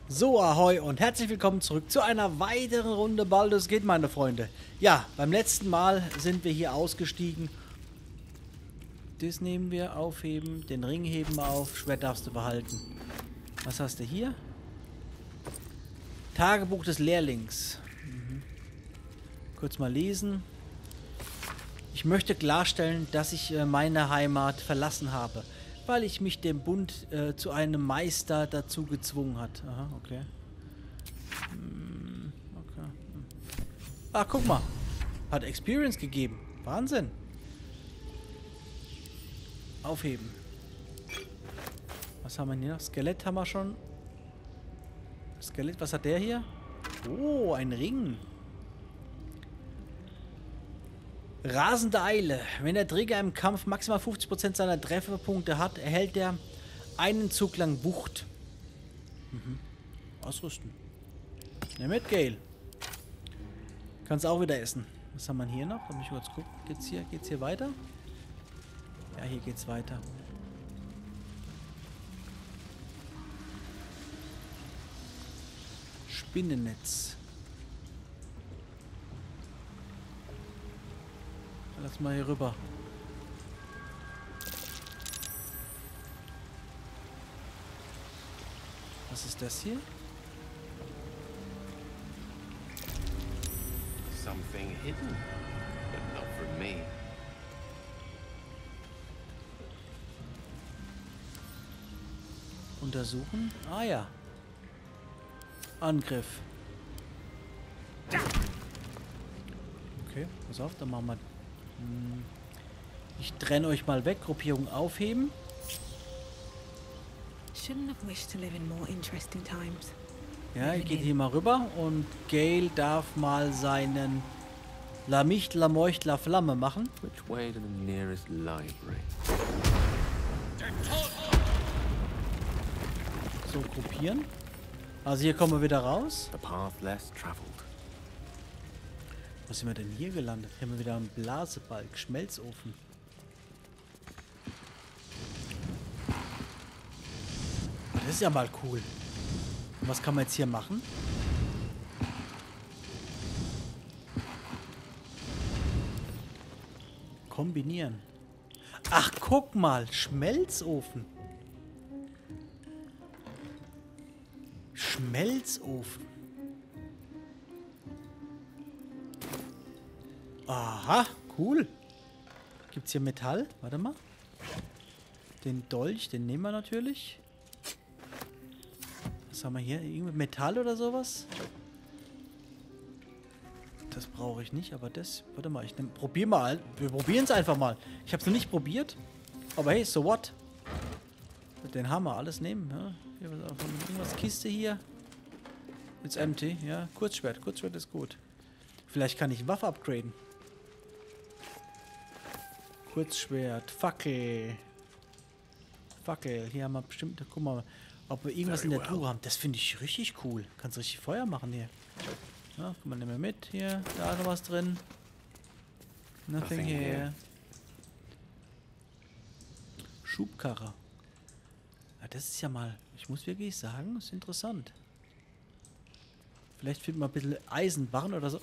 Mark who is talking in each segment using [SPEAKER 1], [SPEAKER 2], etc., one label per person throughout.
[SPEAKER 1] So, ahoi und herzlich willkommen zurück zu einer weiteren Runde Baldur's Gate, meine Freunde. Ja, beim letzten Mal sind wir hier ausgestiegen. Das nehmen wir, aufheben, den Ring heben wir auf, Schwert darfst du behalten. Was hast du hier? Tagebuch des Lehrlings. Kurz mal lesen. Ich möchte klarstellen, dass ich meine Heimat verlassen habe, weil ich mich dem Bund zu einem Meister dazu gezwungen hat. Aha, okay. Okay. Ah, guck mal. Hat Experience gegeben. Wahnsinn. Aufheben. Was haben wir hier noch? Skelett haben wir schon. Skelett, was hat der hier? Oh, ein Ring. Rasende Eile. Wenn der Träger im Kampf maximal 50% seiner Trefferpunkte hat, erhält er einen Zug lang Wucht. Ausrüsten. Nimm mit, Gale. Kannst auch wieder essen. Was haben wir hier noch? Lass mich kurz gucken. Geht's hier weiter? Ja, hier geht's weiter. Spinnennetz. Lass mal hier rüber. Was ist das hier?
[SPEAKER 2] Something hidden, but not from me.
[SPEAKER 1] Untersuchen. Ah ja. Angriff. Okay, pass auf, dann machen wir. Ich trenne euch mal weg. Gruppierung aufheben.
[SPEAKER 3] Shouldn't have wished to live in more interesting times.
[SPEAKER 1] Ja, ich gehe hier mal rüber und Gale darf mal seinen Lamicht, Lameucht, La Flamme machen.
[SPEAKER 2] Which way to the nearest library?
[SPEAKER 1] So, gruppieren. Also hier kommen wir wieder raus.
[SPEAKER 2] A path less traveled.
[SPEAKER 1] Was sind wir denn hier gelandet? Hier haben wir wieder einen Blasebalg, Schmelzofen. Das ist ja mal cool. Und was kann man jetzt hier machen? Kombinieren. Ach, guck mal, Schmelzofen. Schmelzofen. Aha, cool. Gibt's hier Metall? Warte mal. Den Dolch, den nehmen wir natürlich. Was haben wir hier? Irgendwie Metall oder sowas? Das brauche ich nicht, aber das... Warte mal, probier mal. Wir probieren es einfach mal. Ich habe es noch nicht probiert. Aber hey, so what? Den Hammer, alles nehmen. Ja? Hier, irgendwas, Kiste hier. It's empty, ja. Kurzschwert, Kurzschwert ist gut. Vielleicht kann ich Waffe upgraden. Kurzschwert, Fackel. Fackel, hier haben wir bestimmt, guck mal, ob wir irgendwas in der Truhe haben. Das finde ich richtig cool. Kannst richtig Feuer machen hier. Ja, guck mal, nehmen wir mit. Hier, da ist noch was drin. Nothing here. Schubkarre. Ja, das ist ja mal, ich muss wirklich sagen, das ist interessant. Vielleicht finden wir ein bisschen Eisenbarren oder so.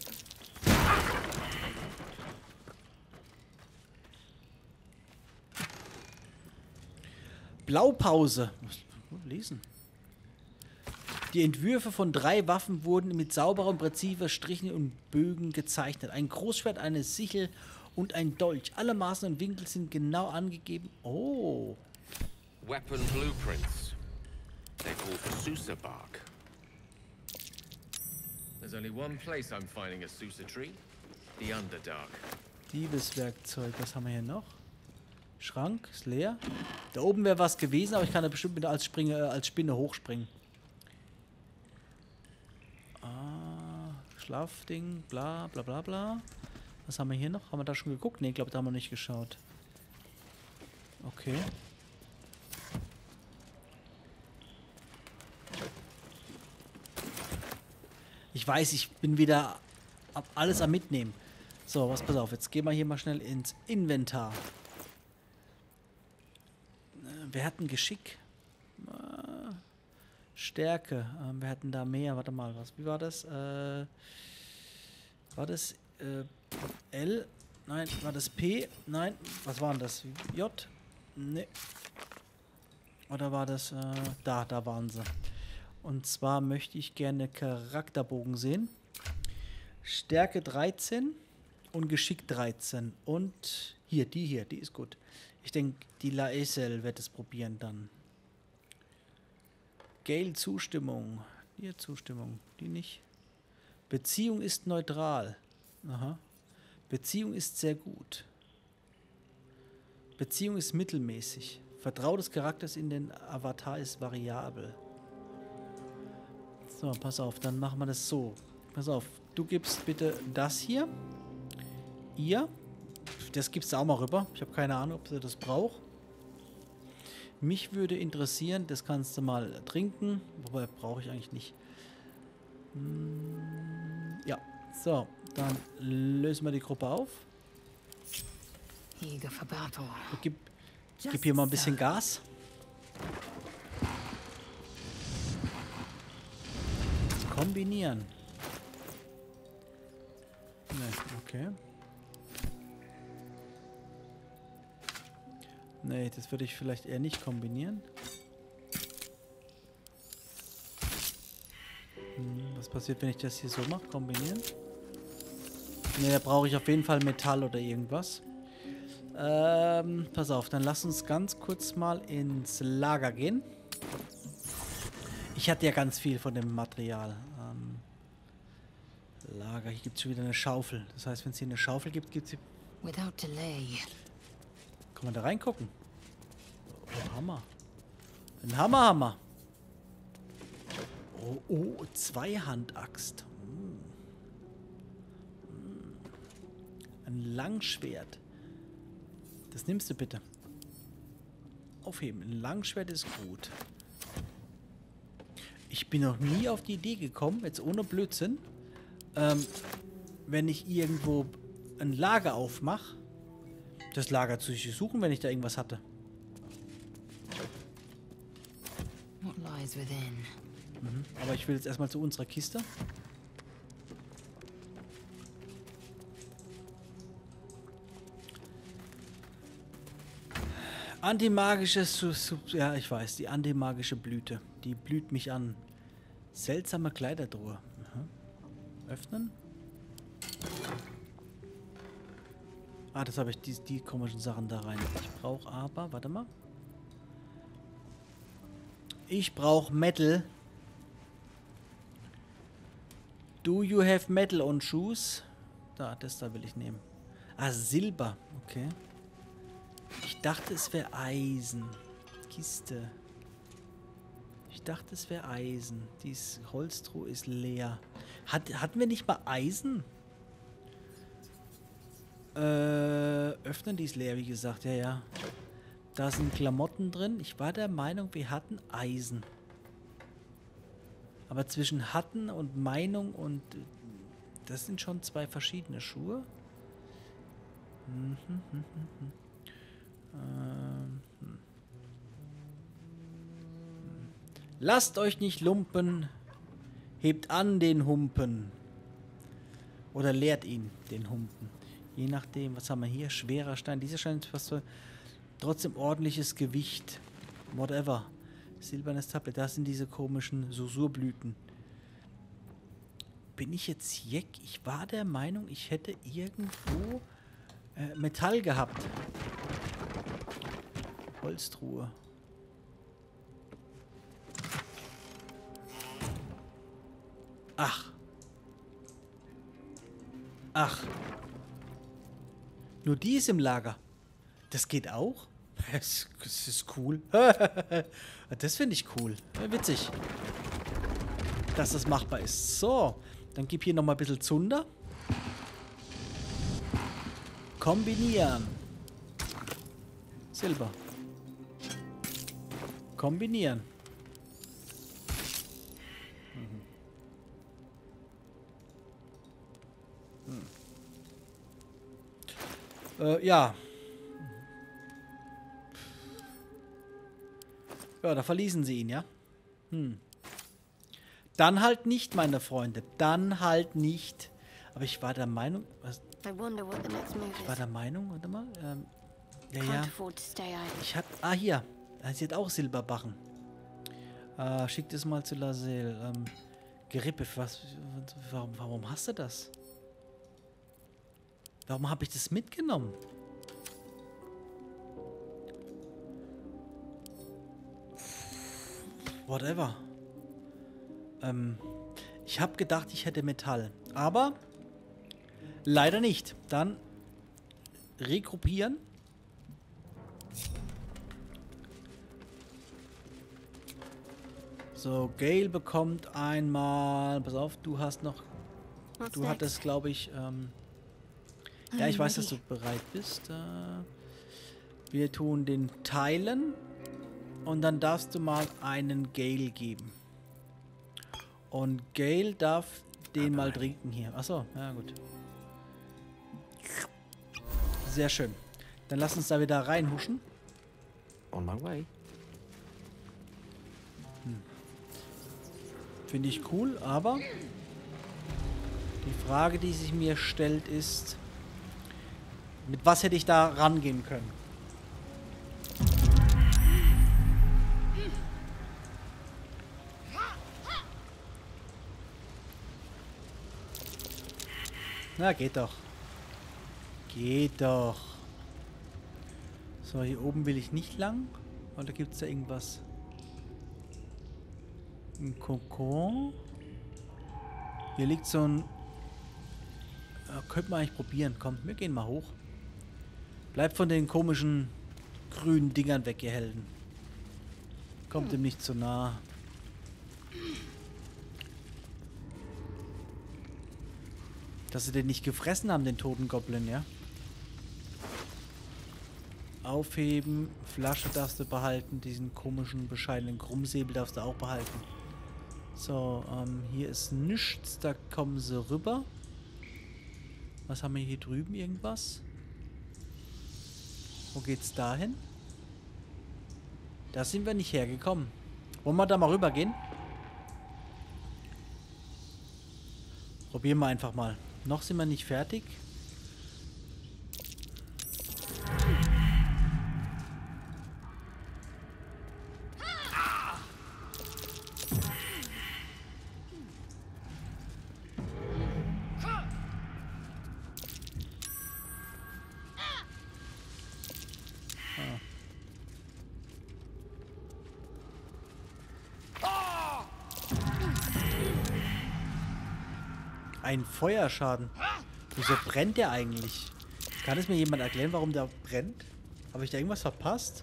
[SPEAKER 1] Blaupause. Lesen. Die Entwürfe von 3 Waffen wurden mit sauberer und präziser Strichen und Bögen gezeichnet. Ein Großschwert, eine Sichel und ein Dolch. Alle Maßen und Winkel sind genau angegeben. Oh.
[SPEAKER 2] Weapon blueprints. They're called Susa bark. There's only one place I'm finding a Susa tree. The Underdark.
[SPEAKER 1] Diebeswerkzeug. Was haben wir hier noch? Schrank. Ist leer. Da oben wäre was gewesen, aber ich kann da bestimmt wieder als Spinne hochspringen. Schlafding, bla bla bla bla. Was haben wir hier noch? Haben wir da schon geguckt? Ne, ich glaube, da haben wir nicht geschaut. Okay. Ich weiß, ich bin wieder alles am Mitnehmen. So, pass auf, jetzt gehen wir hier mal schnell ins Inventar. Wer hat ein Geschick? Stärke. Wir hatten da mehr. Warte mal, wie war das? War das L? Nein. War das P? Nein. Was war denn das? J? Nee. Oder war das... da waren sie. Und zwar möchte ich gerne Charakterbogen sehen. Stärke 13 und Geschick 13. Und die ist gut. Ich denke, die Lae'zel wird es probieren dann. Gale Zustimmung. Hier Zustimmung. Die nicht. Beziehung ist neutral. Aha. Beziehung ist sehr gut. Beziehung ist mittelmäßig. Vertrauen des Charakters in den Avatar ist variabel. So, pass auf, dann machen wir das so. Pass auf, du gibst bitte das hier. Ihr. Das gibst du auch mal rüber. Ich habe keine Ahnung, ob sie das braucht. Mich würde interessieren, das kannst du mal trinken. Wobei, brauche ich eigentlich nicht. Ja, so. Dann lösen wir die Gruppe auf.
[SPEAKER 3] Eager for battle.
[SPEAKER 1] Gib hier mal ein bisschen Gas. Kombinieren. Ne, okay. Nee, das würde ich vielleicht eher nicht kombinieren. Was passiert, wenn ich das hier so mache? Kombinieren? Ne, da brauche ich auf jeden Fall Metall oder irgendwas. Pass auf, dann lass uns ganz kurz mal ins Lager gehen. Ich hatte ja ganz viel von dem Material. Lager, hier gibt es schon wieder eine Schaufel. Das heißt, wenn es hier eine Schaufel gibt, gibt es hier...
[SPEAKER 3] Without delay.
[SPEAKER 1] Kann man da reingucken? Oh, Hammer. Ein Hammer. Oh, Zweihandaxt. Ein Langschwert. Das nimmst du bitte. Aufheben. Ein Langschwert ist gut. Ich bin noch nie auf die Idee gekommen, jetzt ohne Blödsinn, wenn ich irgendwo ein Lager aufmache, das Lager zu suchen, wenn ich da irgendwas hatte.
[SPEAKER 3] What lies within?
[SPEAKER 1] Aber ich will jetzt erstmal zu unserer Kiste. Antimagische, ja, ich weiß, die antimagische Blüte. Die blüht mich an. Seltsame Kleidertruhe. Öffnen. Ah, das habe ich, die komischen Sachen da rein. Ich brauche aber, warte mal. Ich brauche Metal. Do you have metal on shoes? Das da will ich nehmen. Ah, Silber. Okay. Ich dachte, es wäre Eisen. Kiste. Ich dachte, es wäre Eisen. Dies Holztruhe ist leer. Hatten wir nicht mal Eisen? Öffnen, die ist leer, wie gesagt. Ja. Da sind Klamotten drin. Ich war der Meinung, wir hatten Eisen. Aber zwischen hatten und Meinung und... Das sind schon zwei verschiedene Schuhe. Lasst euch nicht lumpen. Hebt an den Humpen. Oder leert ihn, den Humpen. Je nachdem, was haben wir hier? Schwerer Stein. Dieser Stein ist fast so... Trotzdem ordentliches Gewicht. Whatever. Silbernes Tablet. Da sind diese komischen Susurblüten. Bin ich jetzt jeck? Ich war der Meinung, ich hätte irgendwo Metall gehabt. Holztruhe. Ach. Nur die ist im Lager. Das geht auch? Das ist cool. Das finde ich cool. Witzig. Dass das machbar ist. So. Dann gib hier nochmal ein bisschen Zunder. Kombinieren. Silber. Kombinieren. Ja. Ja, da verließen sie ihn, ja? Dann halt nicht, meine Freunde. Dann halt nicht. Aber ich war der Meinung... Was?
[SPEAKER 4] I wonder what the next move
[SPEAKER 1] Ich war
[SPEAKER 4] is.
[SPEAKER 1] der Meinung, warte mal. Ja,
[SPEAKER 4] Can't
[SPEAKER 1] ja.
[SPEAKER 4] afford to stay idle.
[SPEAKER 1] Ich hab... Ah, hier. Sie hat auch Silberbarren. Schick das mal zu Lazel. Gerippe, warum hast du das? Warum habe ich das mitgenommen? Whatever. Ich habe gedacht, ich hätte Metall. Aber leider nicht. Dann regruppieren. So, Gale bekommt einmal... Pass auf, du hast noch...
[SPEAKER 4] What's
[SPEAKER 1] Du
[SPEAKER 4] next?
[SPEAKER 1] hattest, glaube ich... ja, ich weiß, dass du bereit bist. Wir tun den teilen. Und dann darfst du mal einen Gale geben. Und Gale darf den mal trinken hier. Achso, ja gut. Sehr schön. Dann lass uns da wieder reinhuschen.
[SPEAKER 2] On my way.
[SPEAKER 1] Finde ich cool, aber die Frage, die sich mir stellt, ist, mit was hätte ich da rangehen können? Na, geht doch. Geht doch. So, hier oben will ich nicht lang. Oder gibt es da irgendwas? Ein Kokon. Hier liegt so ein... Ja, könnte man eigentlich probieren. Komm, wir gehen mal hoch. Bleibt von den komischen grünen Dingern weg, ihr Helden. Kommt ihm nicht zu nah. Dass sie den nicht gefressen haben, den toten Goblin, ja? Aufheben. Flasche darfst du behalten. Diesen komischen, bescheidenen Krummsäbel darfst du auch behalten. So, hier ist nichts. Da kommen sie rüber. Was haben wir hier drüben? Irgendwas? Wo geht's da hin? Da sind wir nicht hergekommen. Wollen wir da mal rüber gehen? Probieren wir einfach mal. Noch sind wir nicht fertig. Ein Feuerschaden. Wieso brennt der eigentlich? Kann es mir jemand erklären, warum der brennt? Habe ich da irgendwas verpasst?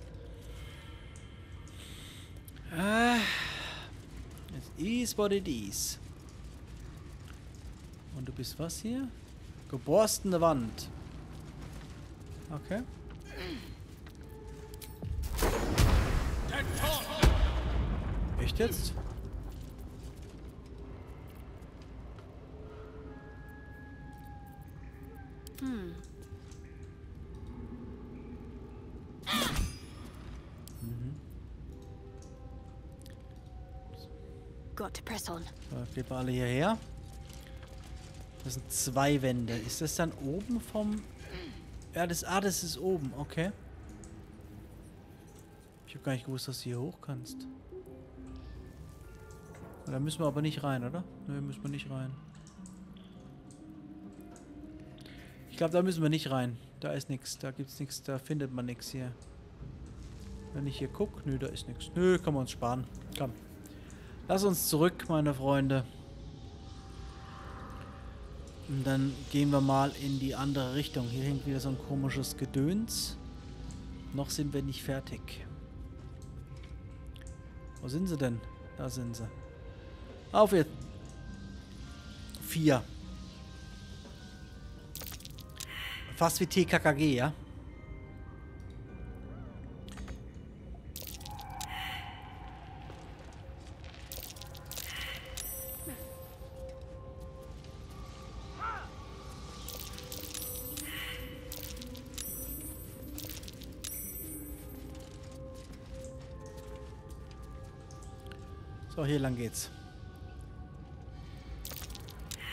[SPEAKER 1] It is what it is. Und du bist was hier? Geborstene Wand. Okay. Echt jetzt?
[SPEAKER 4] Got to press on.
[SPEAKER 1] So, gehen wir alle hierher. Das sind 2 Wände. Ist das dann oben vom... Ja, das ist oben. Okay. Ich habe gar nicht gewusst, dass du hier hoch kannst. Da müssen wir aber nicht rein, oder? Ne, müssen wir nicht rein. Ich glaube, da müssen wir nicht rein. Da ist nichts. Da gibt's nichts. Da findet man nichts hier. Wenn ich hier gucke. Nö, da ist nichts. Nö, können wir uns sparen. Komm. Lass uns zurück, meine Freunde. Und dann gehen wir mal in die andere Richtung. Hier hängt wieder so ein komisches Gedöns. Noch sind wir nicht fertig. Wo sind sie denn? Da sind sie. Auf jetzt. 4. Fast wie TKKG, ja? So, hier lang geht's.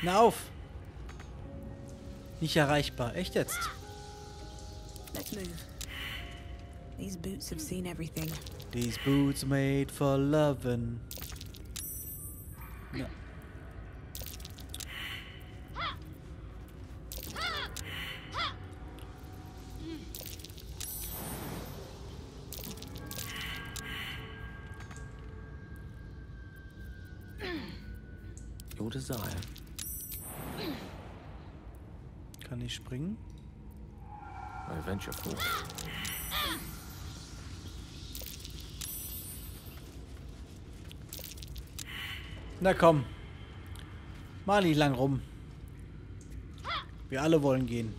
[SPEAKER 1] Na auf! Nicht erreichbar. Echt jetzt?
[SPEAKER 5] Let's move. These boots have seen everything.
[SPEAKER 1] These boots made for lovin'. Ja.
[SPEAKER 2] Your desire.
[SPEAKER 1] Kann ich springen?
[SPEAKER 2] I venture forth.
[SPEAKER 1] Na komm. Mal nicht lang rum. Wir alle wollen gehen.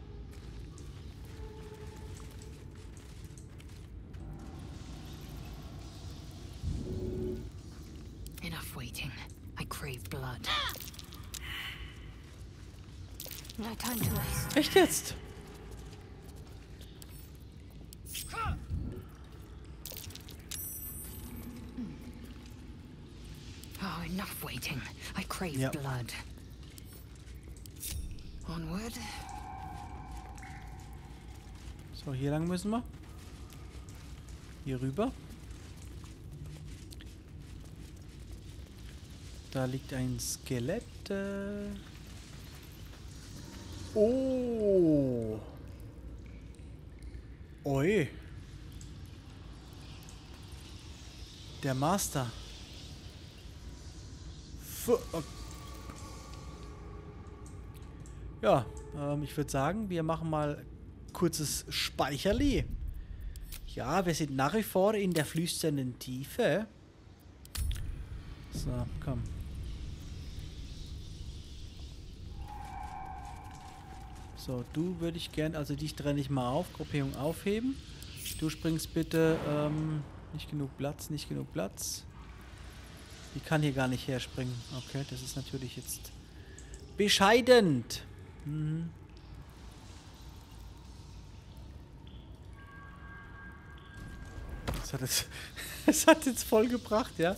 [SPEAKER 3] Enough waiting. I crave blood.
[SPEAKER 4] No time to waste.
[SPEAKER 1] Echt jetzt?
[SPEAKER 3] Oh, enough waiting. I crave
[SPEAKER 1] Yep.
[SPEAKER 3] blood. Onward.
[SPEAKER 1] So, hier lang müssen wir. Hier rüber. Da liegt ein Skelett. Oh. Oi. Der Master. Ja, ich würde sagen, wir machen mal kurzes Speicherli. Ja, wir sind nach wie vor in der flüsternden Tiefe. So, komm. So, du würde ich gern, also dich trenne ich mal auf, Gruppierung aufheben. Du springst bitte, nicht genug Platz, nicht genug Platz. Die kann hier gar nicht herspringen. Okay, das ist natürlich jetzt bescheidend. Mhm. Das hat jetzt voll gebracht, ja.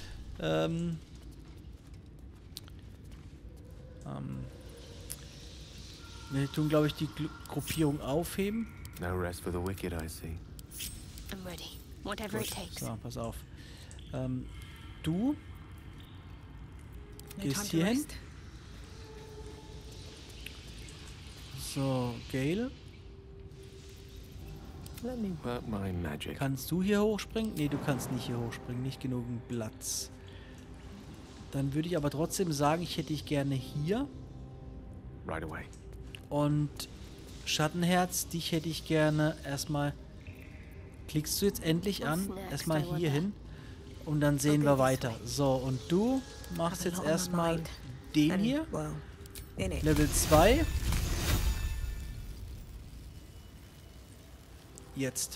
[SPEAKER 1] Wir tun, glaube ich, die Gruppierung aufheben.
[SPEAKER 2] No rest for the wicked, I see.
[SPEAKER 4] I'm ready. Whatever it takes.
[SPEAKER 1] So, pass auf. Du
[SPEAKER 5] No
[SPEAKER 1] gehst
[SPEAKER 5] time to
[SPEAKER 1] hier hin.
[SPEAKER 5] rest.
[SPEAKER 1] So, Gale.
[SPEAKER 2] Let me work my magic.
[SPEAKER 1] Kannst du hier hochspringen? Nee, du kannst nicht hier hochspringen. Nicht genügend Platz. Dann würde ich aber trotzdem sagen, ich hätte dich gerne hier.
[SPEAKER 2] Right away.
[SPEAKER 1] Und Schattenherz, dich hätte ich gerne erstmal... Klickst du jetzt endlich an?
[SPEAKER 4] What's next,
[SPEAKER 1] Erstmal
[SPEAKER 4] I wonder?
[SPEAKER 1] hier hin. Und dann sehen
[SPEAKER 5] Okay,
[SPEAKER 1] wir
[SPEAKER 5] this
[SPEAKER 1] weiter.
[SPEAKER 5] way.
[SPEAKER 1] So, und du machst
[SPEAKER 5] Have a
[SPEAKER 1] jetzt
[SPEAKER 5] lot on my
[SPEAKER 1] erstmal
[SPEAKER 5] mind.
[SPEAKER 1] den
[SPEAKER 5] And,
[SPEAKER 1] hier.
[SPEAKER 5] well, in it.
[SPEAKER 1] Level 2. Jetzt.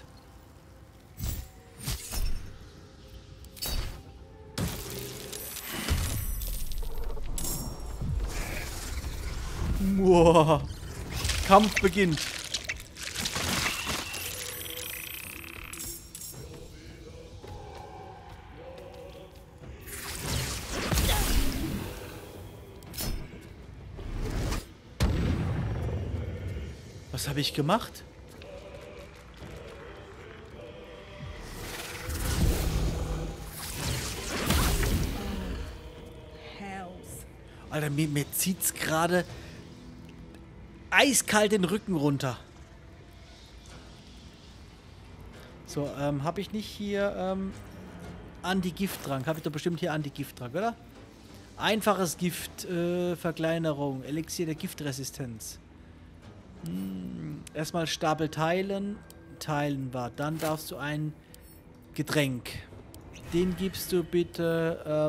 [SPEAKER 1] Wow. Kampf beginnt. Was habe ich gemacht?
[SPEAKER 5] Hells.
[SPEAKER 1] Alter, mir zieht's gerade eiskalt den Rücken runter. So, habe ich nicht hier Anti-Gifttrank? Habe ich doch bestimmt hier Anti-Gifttrank, oder? Einfaches Gift, Verkleinerung, Elixier der Giftresistenz. Erstmal Stapel teilen. Teilen war. Dann darfst du ein Getränk. Den gibst du bitte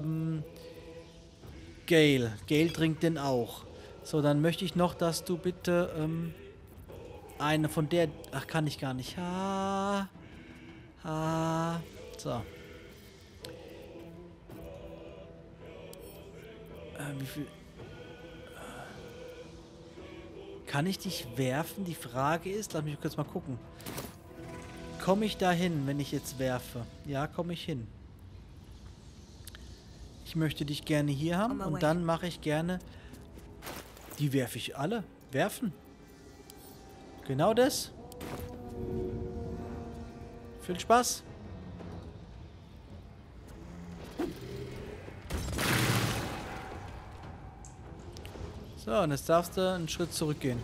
[SPEAKER 1] Gale. Gale trinkt den auch. So, dann möchte ich noch, dass du bitte eine von der... Ach, kann ich gar nicht. So. Wie viel... Kann ich dich werfen? Die Frage ist, lass mich kurz mal gucken. Komme ich da hin, wenn ich jetzt werfe? Ja, komme ich hin. Ich möchte dich gerne hier haben
[SPEAKER 5] On my
[SPEAKER 1] und
[SPEAKER 5] way.
[SPEAKER 1] dann mache ich gerne Die werfe ich alle. Werfen. Genau das. Viel Spaß. So, und jetzt darfst du einen Schritt zurückgehen.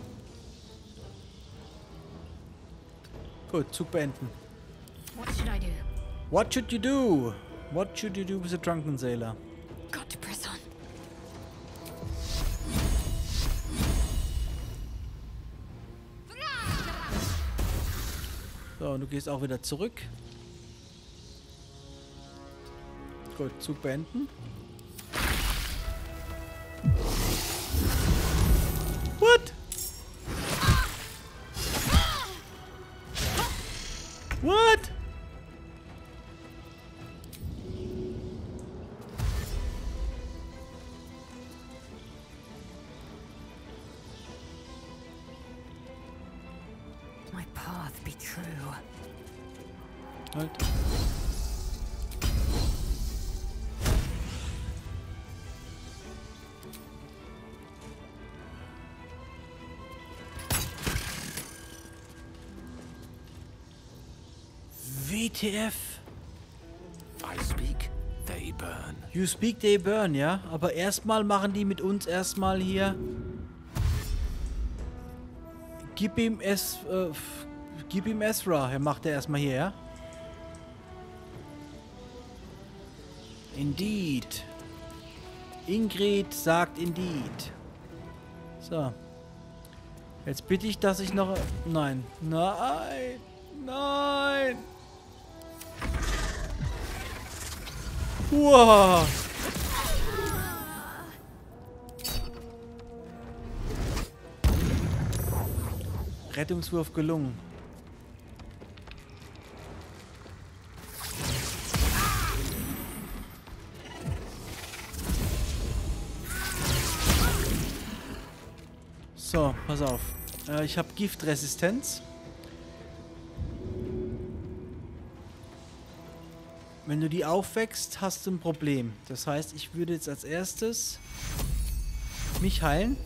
[SPEAKER 1] Gut, Zug beenden.
[SPEAKER 3] What should I do?
[SPEAKER 1] What should you do? What should you do with a drunken sailor?
[SPEAKER 3] Got to press on.
[SPEAKER 1] So, und du gehst auch wieder zurück. Gut, Zug beenden. What? What?
[SPEAKER 3] My path be true.
[SPEAKER 1] Halt. WTF?
[SPEAKER 2] I speak, they burn.
[SPEAKER 1] You speak, they burn, ja? Aber erstmal machen die mit uns erstmal hier. Gib ihm Ezra. Er macht er erstmal hier, ja? Indeed. Ingrid sagt indeed. So. Jetzt bitte ich, dass ich noch... Nein. Nein. Nein. Wow. Rettungswurf gelungen. So, pass auf. Ich habe Giftresistenz. Wenn du die aufwächst, hast du ein Problem. Das heißt, ich würde jetzt als erstes mich heilen.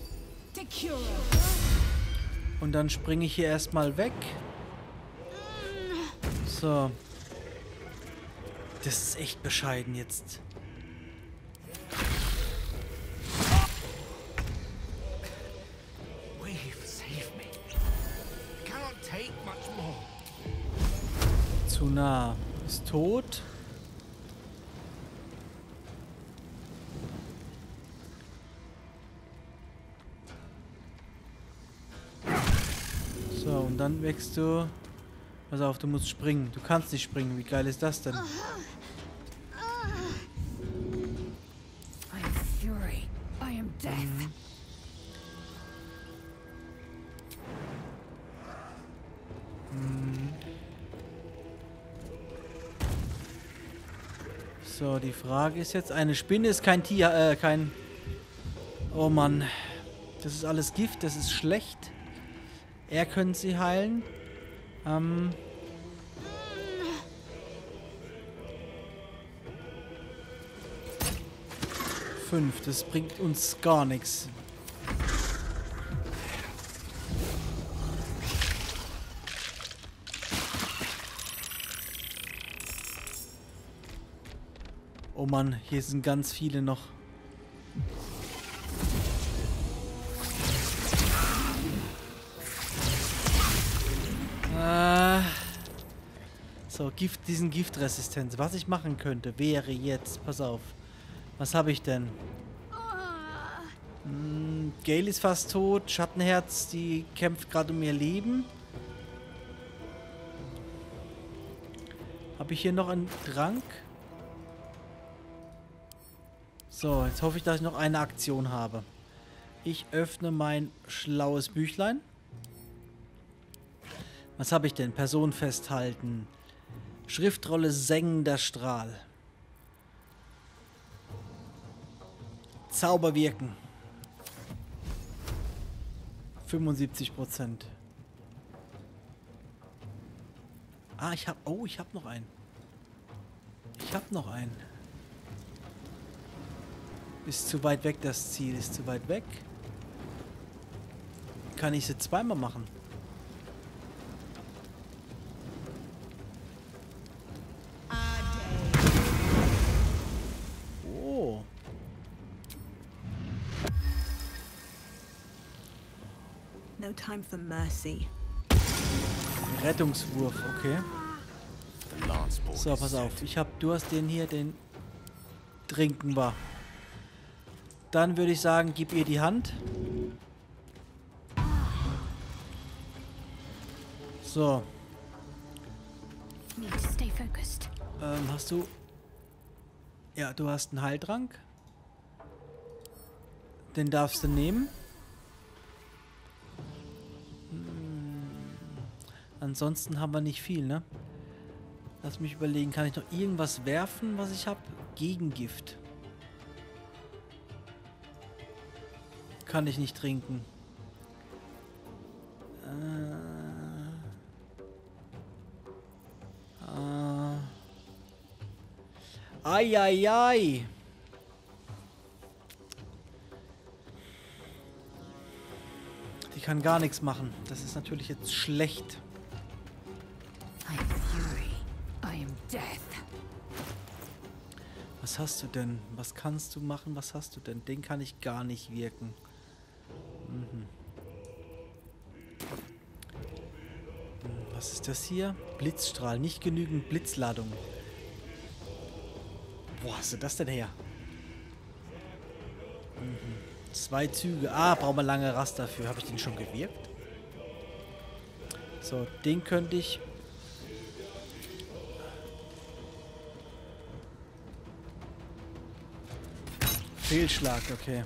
[SPEAKER 1] Und dann springe ich hier erstmal weg. So. Das ist echt bescheiden jetzt.
[SPEAKER 2] We've saved me. Cannot take much more.
[SPEAKER 1] Zu nah. Ist tot. So, und dann wächst du. Pass auf, du musst springen. Du kannst nicht springen. Wie geil ist das denn?
[SPEAKER 3] I am fury. I am death.
[SPEAKER 1] So, die Frage ist jetzt, eine Spinne ist kein Tier, kein... Oh Mann. Das ist alles Gift, das ist schlecht. Er könnte sie heilen. 5, das bringt uns gar nichts. Oh Mann, hier sind ganz viele noch. So, diesen Giftresistenz. Was ich machen könnte, wäre jetzt... Pass auf. Was habe ich denn? Gale ist fast tot. Schattenherz, die kämpft gerade um ihr Leben. Habe ich hier noch einen Trank? So, jetzt hoffe ich, dass ich noch eine Aktion habe. Ich öffne mein schlaues Büchlein. Was habe ich denn? Person festhalten. Schriftrolle sengender Strahl. Zauber wirken. 75%. Ah, ich habe... Oh, ich habe noch einen. Ich habe noch einen. Ist zu weit weg, das Ziel ist zu weit weg. kann ich sie zweimal machen? Oh.
[SPEAKER 5] No time for mercy.
[SPEAKER 1] Rettungswurf, okay.
[SPEAKER 2] The lance board
[SPEAKER 1] So,
[SPEAKER 2] is
[SPEAKER 1] pass
[SPEAKER 2] set.
[SPEAKER 1] auf. Du hast den hier, den trinken wir. Dann würde ich sagen, gib ihr die Hand. So,
[SPEAKER 4] Need to stay focused.
[SPEAKER 1] hast du... Ja, du hast einen Heiltrank. Den darfst du nehmen. Ansonsten haben wir nicht viel, ne? Lass mich überlegen, kann ich noch irgendwas werfen, was ich habe? Gegengift. Kann ich nicht trinken. Eieiei. Die kann gar nichts machen. Das ist natürlich jetzt schlecht.
[SPEAKER 3] I am fury. I am death.
[SPEAKER 1] Was hast du denn? Was kannst du machen? Was hast du denn? Den kann ich gar nicht wirken. Was ist das hier? Blitzstrahl. Nicht genügend Blitzladung. Wo hast du das denn her? 2 Züge. Ah, brauchen wir lange Rast dafür. Habe ich den schon gewirkt? So, den könnte ich... Fehlschlag, okay.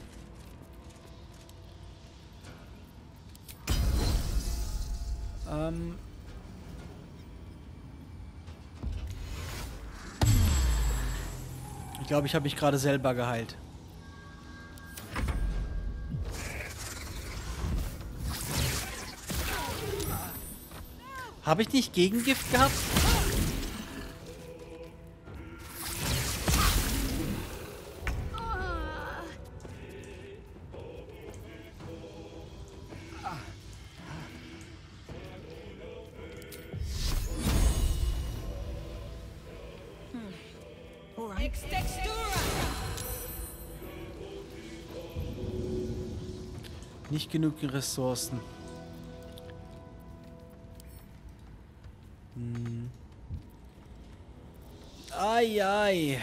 [SPEAKER 1] Ich glaube, ich habe mich gerade selber geheilt. Habe ich nicht Gegengift gehabt?
[SPEAKER 5] All right.
[SPEAKER 1] Nicht genug Ressourcen. Ei, ei.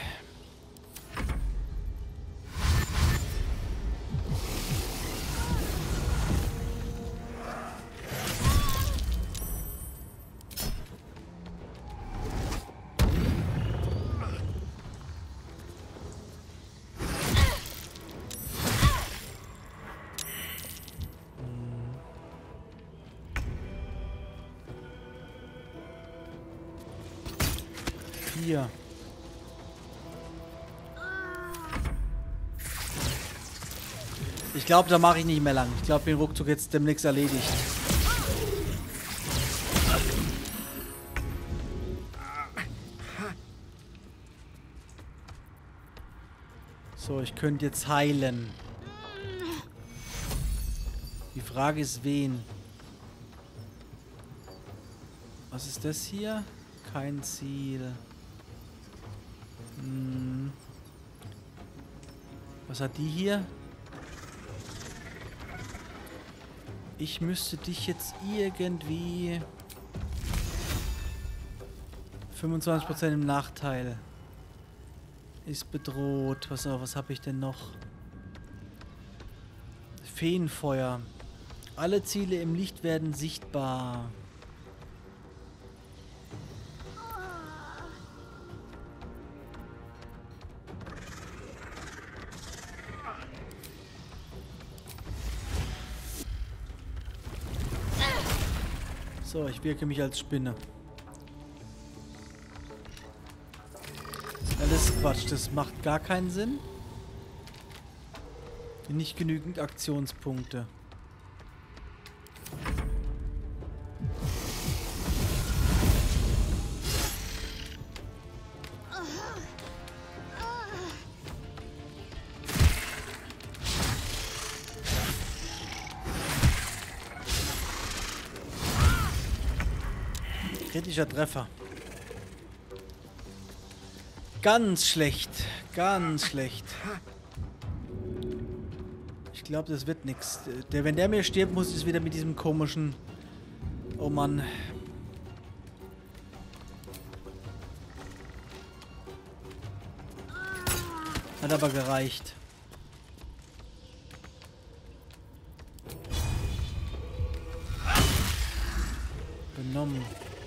[SPEAKER 1] Hier. Ich glaube, da mache ich nicht mehr lang. Ich glaube, den ruckzuck jetzt demnächst erledigt. So, ich könnte jetzt heilen. Die Frage ist, wen? Was ist das hier? Kein Ziel. Was hat die hier? Ich müsste dich jetzt irgendwie... 25% im Nachteil. Ist bedroht. Was habe ich denn noch? Feenfeuer. Alle Ziele im Licht werden sichtbar. So, ich wirke mich als Spinne. Alles Quatsch, das macht gar keinen Sinn. Nicht genügend Aktionspunkte. Kritischer Treffer. Ganz schlecht. Ganz schlecht. Ich glaube, das wird nichts. Wenn der mir stirbt, muss ich es wieder mit diesem komischen... Oh Mann. Hat aber gereicht. Genommen.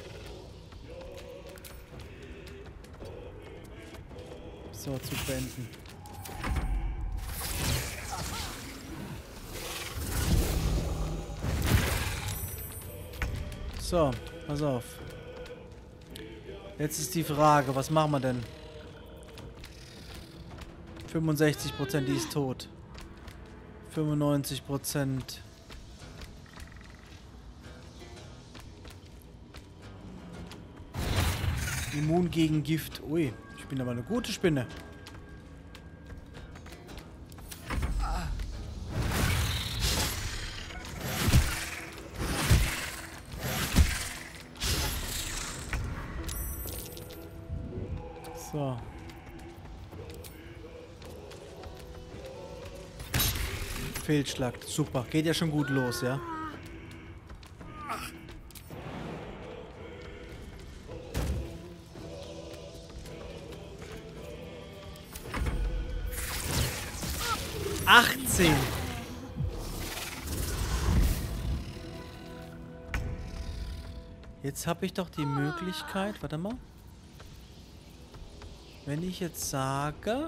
[SPEAKER 1] So, zu beenden. So, pass auf. Jetzt ist die Frage, was machen wir denn? 65%, die ist tot. 95%. Immun gegen Gift. Ui, ich bin aber eine gute Spinne. So. Fehlschlag. Super. Geht ja schon gut los, ja? Jetzt habe ich doch die Möglichkeit, warte mal. Wenn ich jetzt sage...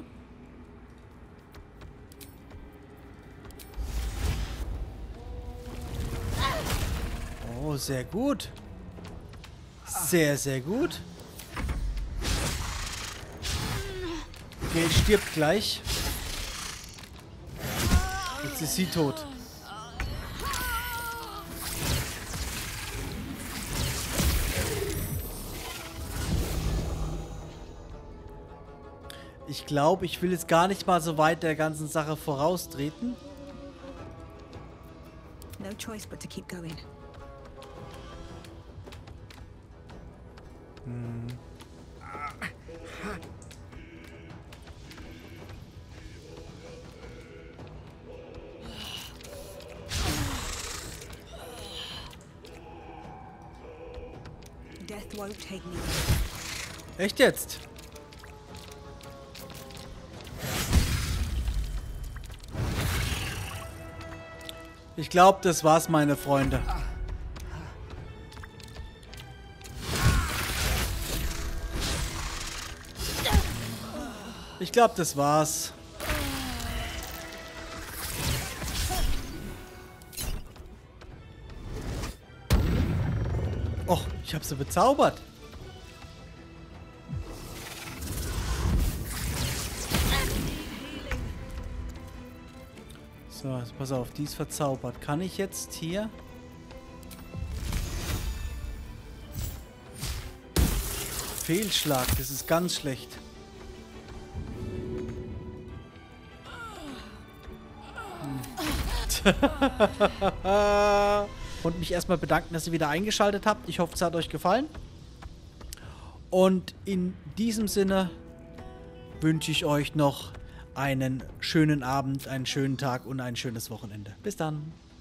[SPEAKER 1] Oh, sehr gut. Sehr, sehr gut. Okay, stirbt gleich. Jetzt ist sie tot. Ich glaube, ich will jetzt gar nicht mal so weit der ganzen Sache voraustreten.
[SPEAKER 5] No choice but to keep going. Death won't take me.
[SPEAKER 1] Echt jetzt? Ich glaube, das war's, meine Freunde. Ich glaube, das war's. Och, ich habe sie bezaubert. So, jetzt pass auf, die ist verzaubert. Kann ich jetzt hier... Fehlschlag, das ist ganz schlecht. Und mich erstmal bedanken, dass ihr wieder eingeschaltet habt. Ich hoffe, es hat euch gefallen. Und in diesem Sinne wünsche ich euch noch einen schönen Abend, einen schönen Tag und ein schönes Wochenende. Bis dann.